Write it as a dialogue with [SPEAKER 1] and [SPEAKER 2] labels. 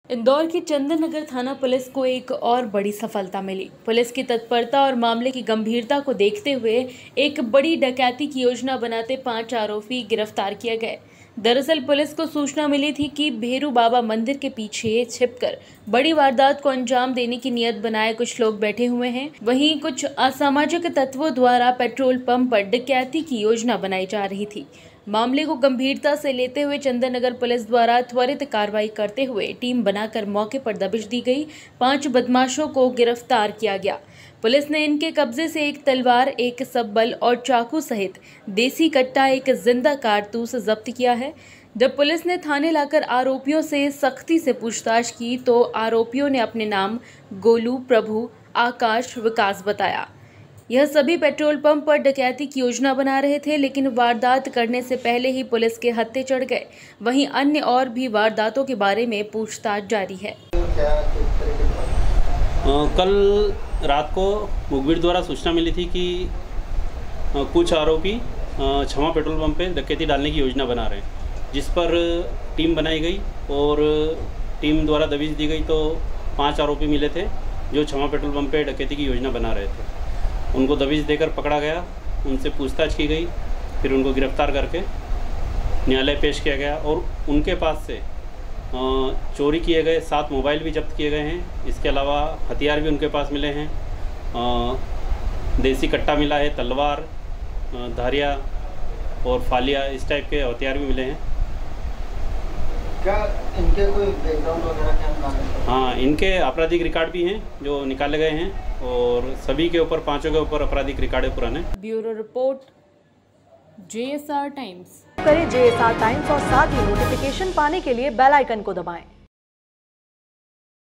[SPEAKER 1] इंदौर की चंदन नगर थाना पुलिस को एक और बड़ी सफलता मिली। पुलिस की तत्परता और मामले की गंभीरता को देखते हुए एक बड़ी डकैती की योजना बनाते 5 आरोपी गिरफ्तार किए गए। दरअसल पुलिस को सूचना मिली थी कि भेरू बाबा मंदिर के पीछे छिपकर बड़ी वारदात को अंजाम देने की नियत बनाए कुछ लोग बैठे हुए हैं। वहीं कुछ असामाजिक तत्वों द्वारा पेट्रोल पंप पर डकैती की योजना बनाई जा रही थी। मामले को गंभीरता से लेते हुए चंदन नगर पुलिस द्वारा त्वरित कार्रवाई करते हुए टीम बनाकर मौके पर दबिश दी गई। 5 बदमाशों को गिरफ्तार किया गया। पुलिस ने इनके कब्जे से एक तलवार, एक सब्बल और चाकू सहित देसी कट्टा, एक जिंदा कारतूस जब्त किया है। जब पुलिस ने थाने लाकर आरोपियों से सख्ती से पूछताछ की तो आरोपियों ने अपने नाम गोलू, प्रभु, आकाश, विकास बताया। यह सभी पेट्रोल पंप पर डकैती की योजना बना रहे थे, लेकिन वारदात करने से पहले ही पुलिस के हत्थे चढ़ गए। वहीं अन्य और भी वारदातों के बारे में पूछताछ जारी है।
[SPEAKER 2] कल रात को मुखबिर द्वारा सूचना मिली थी कि कुछ आरोपी क्षमा पेट्रोल पंप पे डकैती डालने की योजना बना रहे हैं, जिस पर टीम बनाई गई और टीम द्वारा दबिश दी गई। तो 5 आरोपी मिले थे जो क्षमा पेट्रोल पंप पे डकैती की योजना बना रहे थे। उनको दबिश देकर पकड़ा गया, उनसे पूछताछ की गई, फिर उनको गिरफ्तार करके न्यायालय पेश किया गया और उनके पास से चोरी किए गए 7 मोबाइल भी जब्त किए गए हैं। इसके अलावा हथियार भी उनके पास मिले हैं। देसी कट्टा मिला है, तलवार, धारिया और फालिया, इस टाइप के हथियार भी मिले हैं।
[SPEAKER 3] क्या इनके कोई बैकग्राउंड वगैरह क्या?
[SPEAKER 2] हाँ, इनके आपराधिक रिकॉर्ड भी हैं जो निकाले गए हैं और सभी के ऊपर 5 के ऊपर आपराधिक रिकॉर्ड है पुराने।
[SPEAKER 1] Bureau report, JSR Times.
[SPEAKER 4] करें JSR टाइम्स और साथ ही नोटिफिकेशन पाने के लिए बेल आइकन को दबाएं।